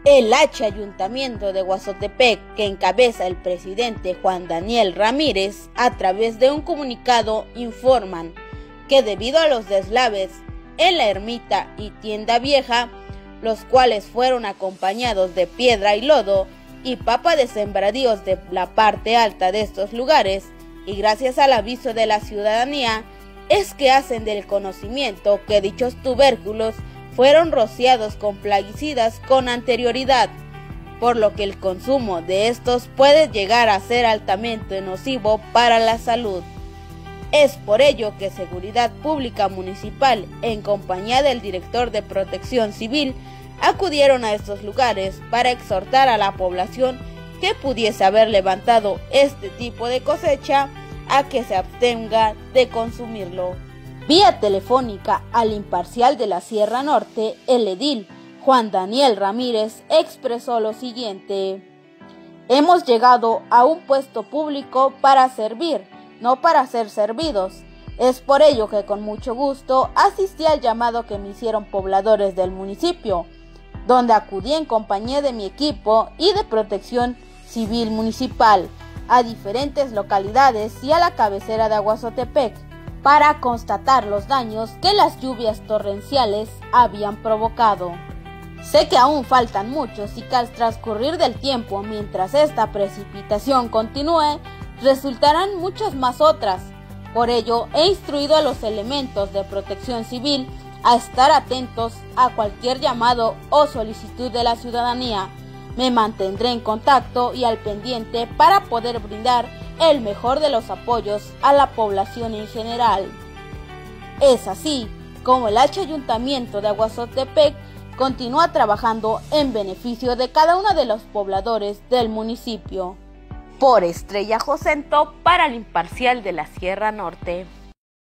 El Ayuntamiento de Oaxotepec, que encabeza el presidente Juan Daniel Ramírez, a través de un comunicado informan que debido a los deslaves en la ermita y tienda vieja, los cuales fueron acompañados de piedra y lodo y papa de sembradíos de la parte alta de estos lugares, y gracias al aviso de la ciudadanía, es que hacen del conocimiento que dichos tubérculos fueron rociados con plaguicidas con anterioridad, por lo que el consumo de estos puede llegar a ser altamente nocivo para la salud. Es por ello que Seguridad Pública Municipal, en compañía del director de Protección Civil, acudieron a estos lugares para exhortar a la población que pudiese haber levantado este tipo de cosecha a que se abstenga de consumirlo. Vía telefónica al imparcial de la Sierra Norte, el edil Juan Daniel Ramírez expresó lo siguiente: hemos llegado a un puesto público para servir, no para ser servidos. Es por ello que con mucho gusto asistí al llamado que me hicieron pobladores del municipio, donde acudí en compañía de mi equipo y de Protección Civil Municipal a diferentes localidades y a la cabecera de Oaxotepec para constatar los daños que las lluvias torrenciales habían provocado. Sé que aún faltan muchos y que al transcurrir del tiempo, mientras esta precipitación continúe, resultarán muchas más otras. Por ello, he instruido a los elementos de Protección Civil a estar atentos a cualquier llamado o solicitud de la ciudadanía. Me mantendré en contacto y al pendiente para poder brindar el mejor de los apoyos a la población en general. Es así como el Ayuntamiento de Oaxotepec continúa trabajando en beneficio de cada uno de los pobladores del municipio. Por Estrella Josento para el imparcial de la Sierra Norte.